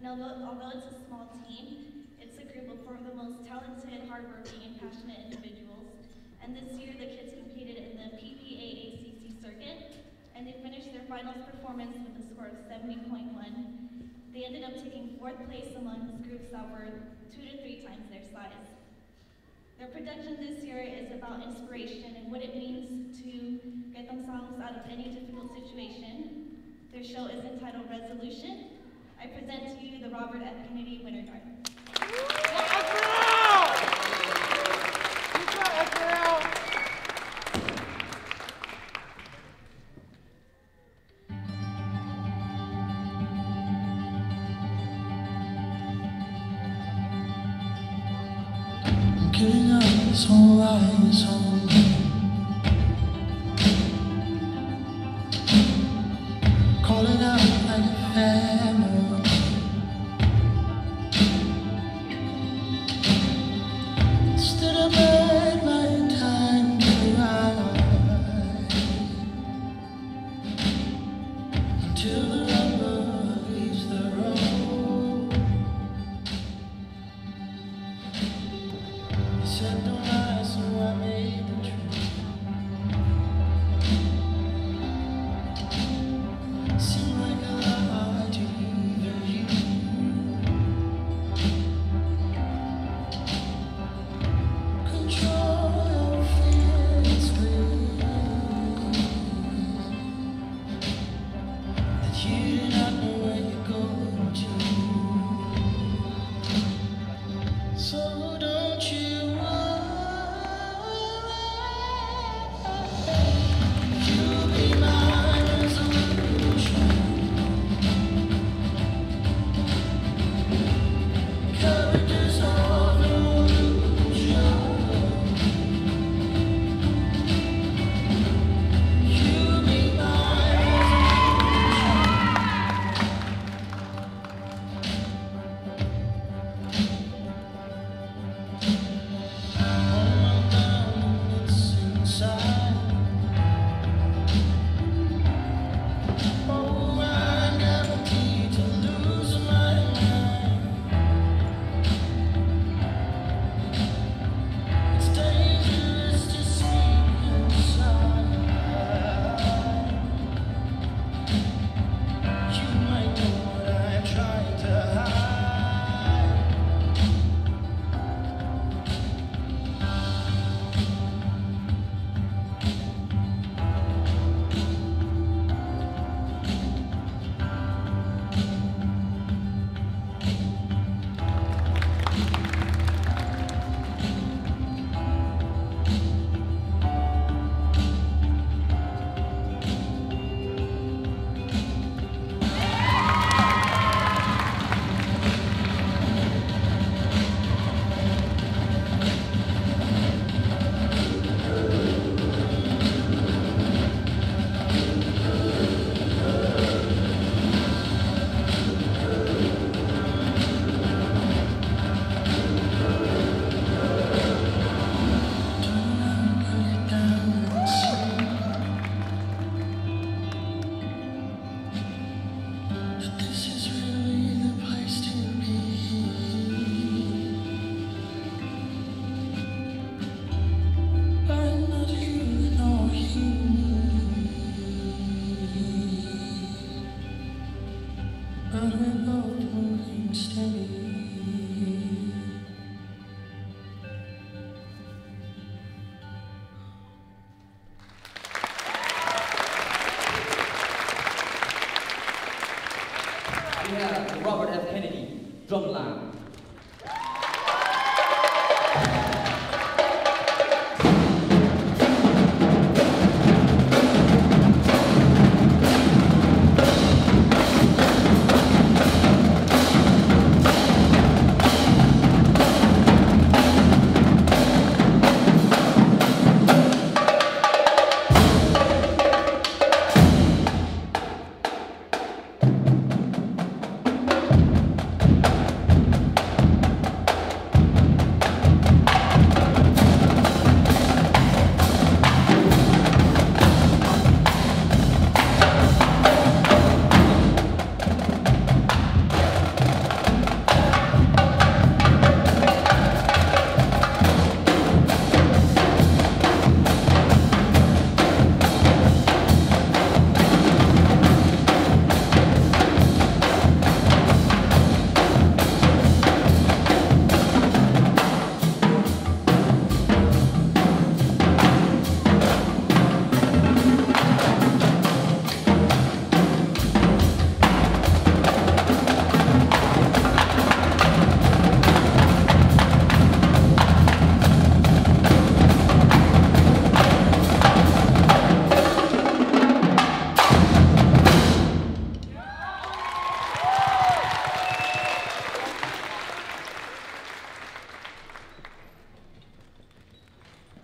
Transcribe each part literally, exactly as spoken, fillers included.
although, although it's a small team, it's a group of four of the most talented, hardworking, and passionate individuals. And this year, the kids competed in the P B A A C C circuit, and they finished their finals performance with a score of seventy point one. They ended up taking fourth place amongst groups that were two to three times their size. Their production this year is about inspiration and what it means to get themselves out of any difficult situation. Their show is entitled Resolution. I present to you the Robert F. Kennedy Winter Garden. Getting up is all eyes on me. Calling out like a family. Instead of bed, my time to ride until the rubber leaves the road. Said don't lie, so I made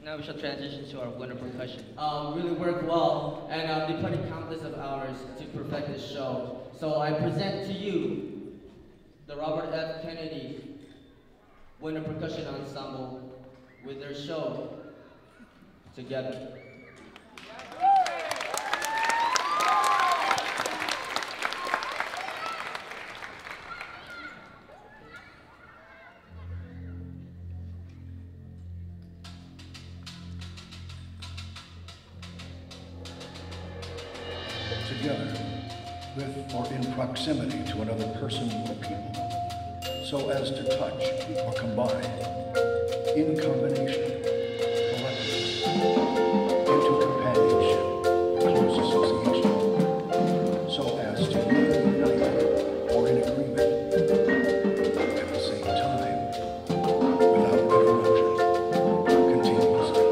Now we shall transition to our winter percussion. Um, really worked well, and um, they put in countless of hours to perfect this show. So I present to you the Robert F. Kennedy Winter Percussion Ensemble with their show, Together. Together, with or in proximity to another person or people, so as to touch or combine, in combination, collectively, into companionship or close association, so as to be united or in agreement, at the same time, without interruption, continuously.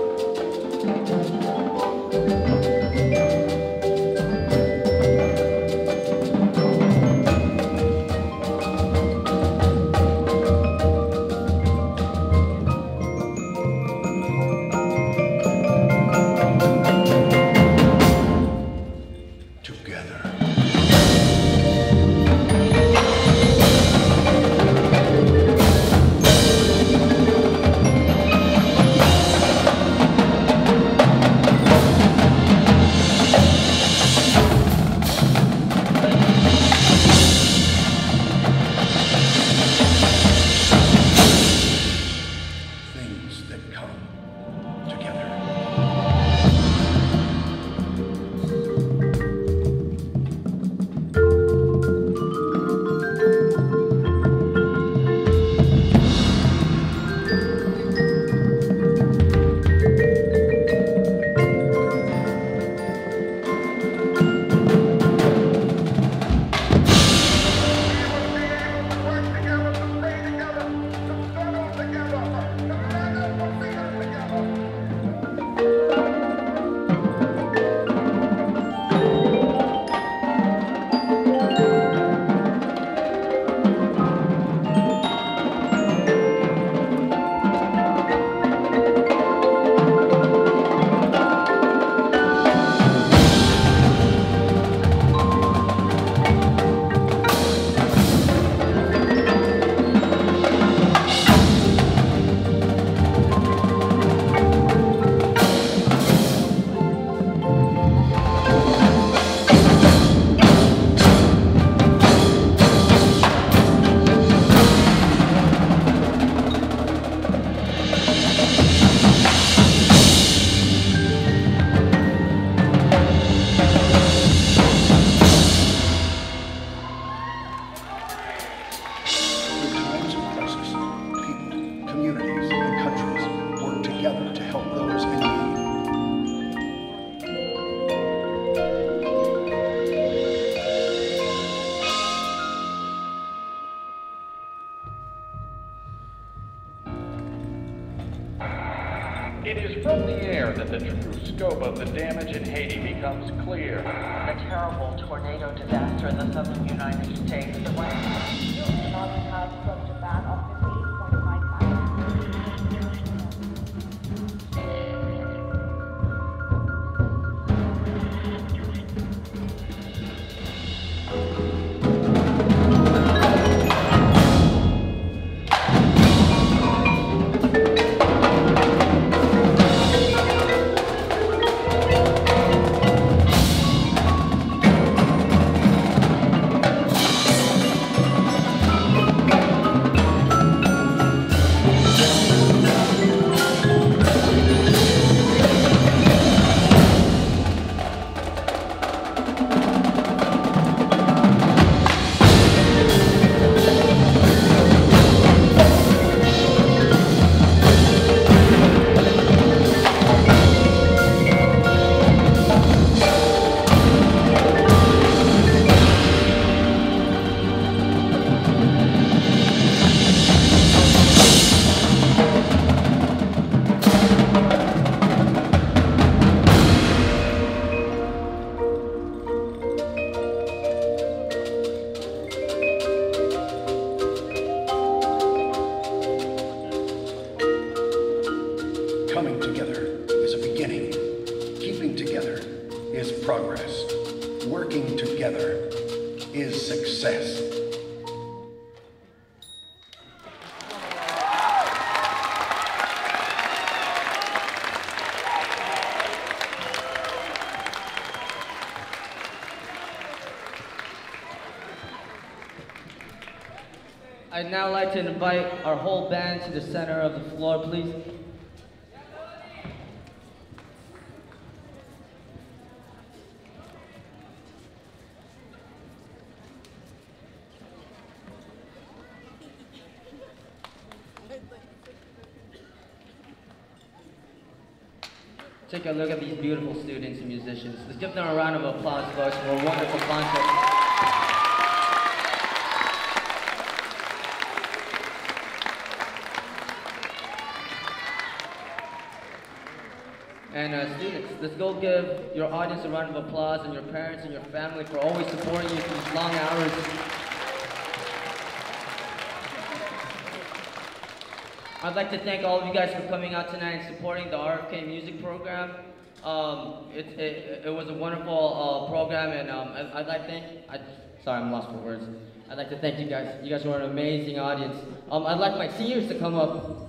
It is from the air that the true scope of the damage in Haiti becomes clear. A terrible tornado disaster in the southern United States. The White House has from Japan of fifty-eight point five together is a beginning. Keeping together is progress. Working together is success. I'd now like to invite our whole band to the center of the floor, please. Take a look at these beautiful students and musicians. Let's give them a round of applause, folks, for a wonderful concert. And uh, students, let's go give your audience a round of applause and your parents and your family for always supporting you through these long hours. I'd like to thank all of you guys for coming out tonight and supporting the R F K music program. Um, it, it, it was a wonderful uh, program, and um, I, I'd like to thank, I, sorry, I'm lost for words. I'd like to thank you guys. You guys were an amazing audience. Um, I'd like my seniors to come up.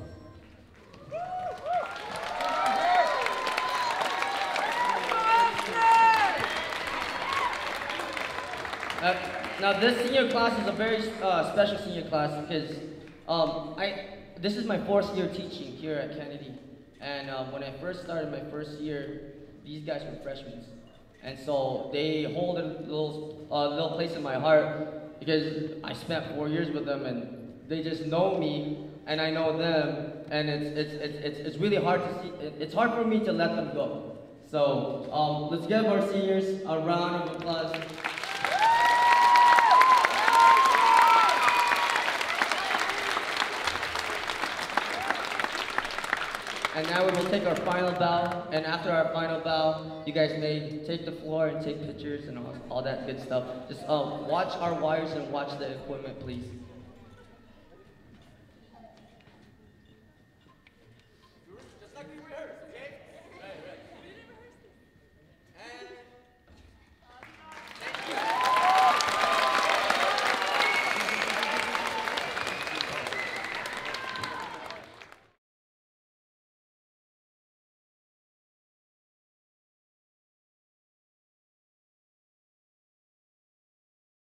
Uh, now this senior class is a very uh, special senior class because um, I, this is my fourth year teaching here at Kennedy. And um, when I first started my first year, these guys were freshmen. And so they hold a little, uh, little place in my heart because I spent four years with them and they just know me and I know them. And it's, it's, it's, it's, it's really hard to see, it's hard for me to let them go. So um, let's give our seniors a round of applause. And now we will take our final bow, and after our final bow, you guys may take the floor and take pictures and all, all that good stuff. Just uh, watch our wires and watch the equipment, please.